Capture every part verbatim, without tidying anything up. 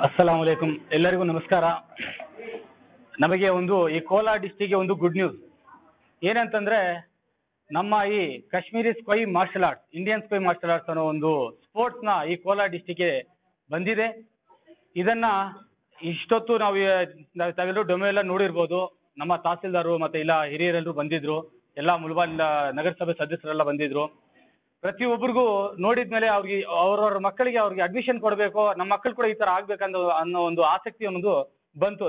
ಅಸ್ಸಲಾಂ ವಲೈಕುಂ ಎಲ್ಲರಿಗೂ ನಮಸ್ಕಾರ. ನಮಗೆ ಒಂದು ಈ ಕೋಲಾರ ಡಿಸ್ಟಿಕ್ಗೆ ಒಂದು ಗುಡ್ ನ್ಯೂಸ್ ಏನಂತಂದ್ರೆ, ನಮ್ಮ ಈ Kashmiri Sqay martial arts, Indian Sqay martial arts ಅನ್ನೋ ಒಂದು ಸ್ಪೋರ್ಟ್ಸ್ನ ಈ ಕೋಲಾರ ಡಿಸ್ಟಿಕ್ಗೆ ಬಂದಿದೆ. ಇದನ್ನ ಇಷ್ಟೊತ್ತು ನಾವು ತಾವೆಲ್ಲರೂ ಡೆಮೋ ಎಲ್ಲ ನೋಡಿರ್ಬೋದು. ನಮ್ಮ ತಹಸೀಲ್ದಾರು ಮತ್ತೆ ಇಲ್ಲ ಹಿರಿಯರೆಲ್ಲರೂ ಬಂದಿದ್ರು, ಎಲ್ಲ ಮುಲ್ಬಾಲ್ ನಗರಸಭೆ ಸದಸ್ಯರೆಲ್ಲ ಬಂದಿದ್ರು. ಪ್ರತಿಯೊಬ್ಬರಿಗೂ ನೋಡಿದ್ಮೇಲೆ ಅವ್ರಿಗೆ ಅವ್ರವ್ರ ಮಕ್ಕಳಿಗೆ ಅವ್ರಿಗೆ ಅಡ್ಮಿಷನ್ ಕೊಡಬೇಕು, ನಮ್ಮ ಮಕ್ಕಳು ಕೂಡ ಈ ಥರ ಆಗ್ಬೇಕಂತ ಅನ್ನೋ ಒಂದು ಆಸಕ್ತಿ ಅನ್ನೋದು ಬಂತು.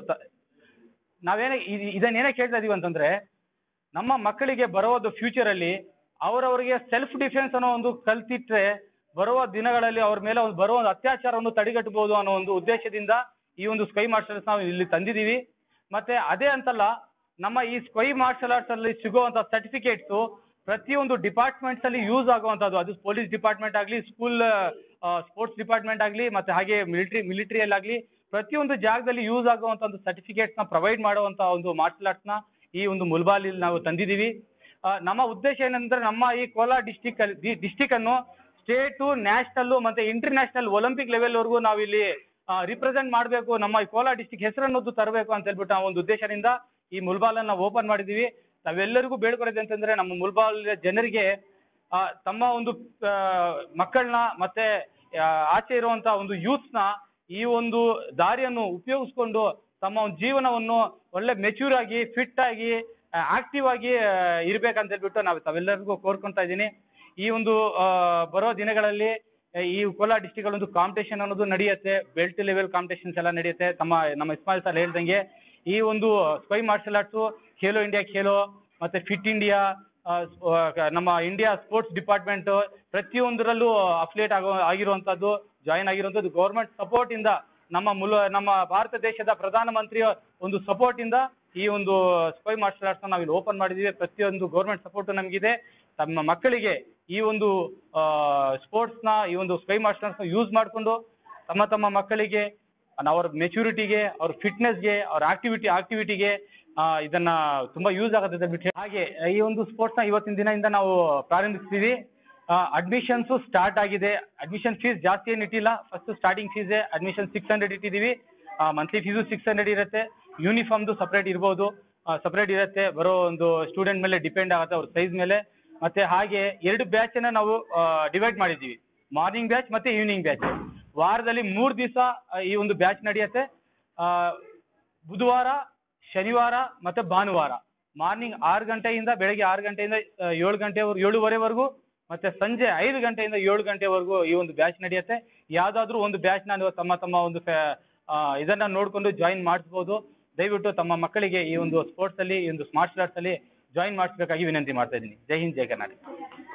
ನಾವೇನೇ ಇದನ್ನೇನೇ ಕೇಳ್ತಾ ಇದೀವಿ ಅಂತಂದ್ರೆ, ನಮ್ಮ ಮಕ್ಕಳಿಗೆ ಬರೋದು ಫ್ಯೂಚರಲ್ಲಿ ಅವರವರಿಗೆ ಸೆಲ್ಫ್ ಡಿಫೆನ್ಸ್ ಅನ್ನೋ ಒಂದು ಕಲ್ತಿಟ್ರೆ ಬರುವ ದಿನಗಳಲ್ಲಿ ಅವ್ರ ಮೇಲೆ ಒಂದು ಬರುವ ಒಂದು ಅತ್ಯಾಚಾರವನ್ನು ತಡೆಗಟ್ಟಬಹುದು ಅನ್ನೋ ಒಂದು ಉದ್ದೇಶದಿಂದ ಈ ಒಂದು ಸ್ಕೈ ಮಾರ್ಷಲ್ಸ್ ನಾವು ಇಲ್ಲಿ ತಂದಿದ್ದೀವಿ. ಮತ್ತೆ ಅದೇ ಅಂತಲ್ಲ, ನಮ್ಮ ಈ ಸ್ಕೈ ಮಾರ್ಷಲ್ ಆರ್ಟ್ಸ್ ಅಲ್ಲಿ ಸಿಗುವಂತ ಸರ್ಟಿಫಿಕೇಟ್ಸು ಪ್ರತಿಯೊಂದು ಡಿಪಾರ್ಟ್ಮೆಂಟ್ಸ್ ಅಲ್ಲಿ ಯೂಸ್ ಆಗುವಂಥದ್ದು. ಅದು ಪೊಲೀಸ್ ಡಿಪಾರ್ಟ್ಮೆಂಟ್ ಆಗಲಿ, ಸ್ಕೂಲ್ ಸ್ಪೋರ್ಟ್ಸ್ ಡಿಪಾರ್ಟ್ಮೆಂಟ್ ಆಗಲಿ, ಮತ್ತೆ ಹಾಗೆ ಮಿಲಿಟರಿ ಮಿಲಿಟರಿಯಲ್ಲಾಗಲಿ ಪ್ರತಿಯೊಂದು ಜಾಗದಲ್ಲಿ ಯೂಸ್ ಆಗುವಂಥ ಒಂದು ಸರ್ಟಿಫಿಕೇಟ್ಸ್ನ ಪ್ರೊವೈಡ್ ಮಾಡುವಂಥ ಒಂದು ಮಾರ್ಷಲ್ ಆರ್ಟ್ಸ್ನ ಈ ಒಂದು ಮುಲ್ಬಾಲ್ ನಾವು ತಂದಿದ್ದೀವಿ. ನಮ್ಮ ಉದ್ದೇಶ ಏನಂದ್ರೆ, ನಮ್ಮ ಈ ಕೋಲಾರ ಡಿಸ್ಟಿಕ್ ಅಲ್ಲಿ ಡಿಸ್ಟಿಕ್ ಅನ್ನು ಸ್ಟೇಟು, ನ್ಯಾಷನಲ್ಲು ಮತ್ತೆ ಇಂಟರ್ನ್ಯಾಷನಲ್ ಒಲಿಂಪಿಕ್ ಲೆವೆಲ್ವರೆಗೂ ನಾವು ಇಲ್ಲಿ ರಿಪ್ರೆಸೆಂಟ್ ಮಾಡಬೇಕು, ನಮ್ಮ ಈ ಕೋಲಾರ ಡಿಸ್ಟಿಕ್ ಹೆಸರನ್ನೋದು ತರಬೇಕು ಅಂತ ಹೇಳ್ಬಿಟ್ಟು ನಾವು ಒಂದು ಉದ್ದೇಶದಿಂದ ಈ ಮುಲ್ಬಾಲನ್ನು ನಾವು ಓಪನ್ ಮಾಡಿದ್ದೀವಿ. ನಾವೆಲ್ಲರಿಗೂ ಬೇಡ್ಕೊಳ್ಳೋದು ಅಂತಂದ್ರೆ, ನಮ್ಮ ಮುಲ್ಬಾಲ್ ಜನರಿಗೆ ತಮ್ಮ ಒಂದು ಮಕ್ಕಳನ್ನ ಮತ್ತೆ ಆಚೆ ಇರುವಂತಹ ಒಂದು ಯೂತ್ಸ್ನ ಈ ಒಂದು ದಾರಿಯನ್ನು ಉಪಯೋಗಿಸ್ಕೊಂಡು ತಮ್ಮ ಒಂದು ಜೀವನವನ್ನು ಒಳ್ಳೆ ಮೆಚ್ಯೂರ್ ಆಗಿ, ಫಿಟ್ ಆಗಿ, ಆಕ್ಟಿವ್ ಆಗಿ ಇರ್ಬೇಕಂತ ಹೇಳ್ಬಿಟ್ಟು ನಾವು ತಾವೆಲ್ಲರಿಗೂ ಕೋರ್ಕೊತಾ ಇದ್ದೀನಿ. ಈ ಒಂದು ಬರೋ ದಿನಗಳಲ್ಲಿ ಈ ಕೋಲಾರ ಡಿಸ್ಟಿಕ್ ಅಲ್ಲಿ ಒಂದು ಕಾಂಪಿಟೇಷನ್ ಅನ್ನೋದು ನಡೆಯುತ್ತೆ, ಬೆಲ್ಟ್ ಲೆವೆಲ್ ಕಾಂಪಿಟೇಷನ್ಸ್ ಎಲ್ಲ ನಡೆಯುತ್ತೆ. ತಮ್ಮ ನಮ್ಮ ಇಸ್ಮಾಯಿಲ್ ಸರ್ ಹೇಳ್ದಂಗೆ ಈ ಒಂದು Sqay martial arts Khelo India Khelo ಮತ್ತೆ ಫಿಟ್ ಇಂಡಿಯಾ, ನಮ್ಮ ಇಂಡಿಯಾ ಸ್ಪೋರ್ಟ್ಸ್ ಡಿಪಾರ್ಟ್ಮೆಂಟ್ ಪ್ರತಿಯೊಂದರಲ್ಲೂ ಅಫಿಲಿಯೇಟ್ ಆಗೋ ಆಗಿರುವಂಥದ್ದು ಜಾಯಿನ್ ಆಗಿರುವಂಥದ್ದು ಗೌರ್ಮೆಂಟ್ ಸಪೋರ್ಟ್ ಇಂದ, ನಮ್ಮ ಮುಲ ನಮ್ಮ ಭಾರತ ದೇಶದ ಪ್ರಧಾನಮಂತ್ರಿಯ ಒಂದು ಸಪೋರ್ಟ್ ಇಂದ ಈ ಒಂದು ಸ್ಕೈ ಮಾರ್ಷಲ್ ಆರ್ಟ್ಸ್ ನಾವು ಇಲ್ಲಿ ಓಪನ್ ಮಾಡಿದ್ದೀವಿ. ಪ್ರತಿಯೊಂದು ಗೌರ್ಮೆಂಟ್ ಸಪೋರ್ಟ್ ನಮಗಿದೆ. ತಮ್ಮ ಮಕ್ಕಳಿಗೆ ಈ ಒಂದು ಸ್ಪೋರ್ಟ್ಸ್ನ ಈ ಒಂದು ಸ್ಕೈ ಮಾರ್ಷಲ್ ಆರ್ಟ್ಸ್ನ ಯೂಸ್ ಮಾಡಿಕೊಂಡು ತಮ್ಮ ತಮ್ಮ ಮಕ್ಕಳಿಗೆ ಅವ್ರ ಮೆಚುರಿಟಿಗೆ, ಅವ್ರ ಫಿಟ್ನೆಸ್ಗೆ, ಅವ್ರ ಆಕ್ಟಿವಿಟಿ ಆಕ್ಟಿವಿಟಿಗೆ ಇದನ್ನ ತುಂಬಾ ಯೂಸ್ ಆಗುತ್ತೆ ಅಂತ ಬಿಟ್ಟು, ಹಾಗೆ ಈ ಒಂದು ಸ್ಪೋರ್ಟ್ಸ್ನ ಇವತ್ತಿನ ದಿನದಿಂದ ನಾವು ಪ್ರಾರಂಭಿಸ್ತೀವಿ. ಅಡ್ಮಿಷನ್ಸ್ ಸ್ಟಾರ್ಟ್ ಆಗಿದೆ. ಅಡ್ಮಿಷನ್ ಫೀಸ್ ಜಾಸ್ತಿ ಏನು ಇಟ್ಟಿಲ್ಲ. ಫಸ್ಟ್ ಸ್ಟಾರ್ಟಿಂಗ್ ಫೀಸೇ ಅಡ್ಮಿಷನ್ ಸಿಕ್ಸ್ ಹಂಡ್ರೆಡ್ ಇಟ್ಟಿದ್ದೀವಿ. ಮಂತ್ಲಿ ಫೀಸು ಸಿಕ್ಸ್ ಹಂಡ್ರೆಡ್ ಇರುತ್ತೆ. ಯೂನಿಫಾರ್ಮ್ದು ಸಪ್ರೇಟ್ ಇರ್ಬೋದು, ಸಪ್ರೇಟ್ ಇರುತ್ತೆ. ಬರೋ ಒಂದು ಸ್ಟೂಡೆಂಟ್ ಮೇಲೆ ಡಿಪೆಂಡ್ ಆಗುತ್ತೆ, ಅವ್ರ ಸೈಜ್ ಮೇಲೆ. ಮತ್ತೆ ಹಾಗೆ ಎರಡು ಬ್ಯಾಚನ್ನು ನಾವು ಡಿವೈಡ್ ಮಾಡಿದ್ದೀವಿ, ಮಾರ್ನಿಂಗ್ ಬ್ಯಾಚ್ ಮತ್ತೆ ಈವ್ನಿಂಗ್ ಬ್ಯಾಚ್. ವಾರದಲ್ಲಿ ಮೂರು ದಿವಸ ಈ ಒಂದು ಬ್ಯಾಚ್ ನಡೆಯುತ್ತೆ. ಬುಧವಾರ, ಶನಿವಾರ ಮತ್ತೆ ಭಾನುವಾರ ಮಾರ್ನಿಂಗ್ ಆರು ಗಂಟೆಯಿಂದ ಬೆಳಗ್ಗೆ ಆರು ಗಂಟೆಯಿಂದ ಏಳು ಗಂಟೆವರೆಗೂ ಏಳುವರೆವರೆಗೂ ಮತ್ತೆ ಸಂಜೆ ಐದು ಗಂಟೆಯಿಂದ ಏಳು ಗಂಟೆವರೆಗೂ ಈ ಒಂದು ಬ್ಯಾಚ್ ನಡೆಯುತ್ತೆ. ಯಾವುದಾದ್ರೂ ಒಂದು ಬ್ಯಾಚ್ನ ನೀವು ತಮ್ಮ ತಮ್ಮ ಒಂದು ಇದನ್ನ ನೋಡಿಕೊಂಡು ಜಾಯಿನ್ ಮಾಡಿಸ್ಬೋದು. ದಯವಿಟ್ಟು ತಮ್ಮ ಮಕ್ಕಳಿಗೆ ಈ ಒಂದು ಸ್ಪೋರ್ಟ್ಸ್ ಅಲ್ಲಿ, ಈ ಒಂದು ಮಾರ್ಷಲ್ ಆರ್ಟ್ಸ್ ಅಲ್ಲಿ ಜಾಯಿನ್ ಮಾಡಿಸ್ಬೇಕಾಗಿ ವಿನಂತಿ ಮಾಡ್ತಾ ಇದ್ದೀನಿ. ಜೈ ಹಿಂದ್, ಜೈ ಕರ್ನಾಟಕ.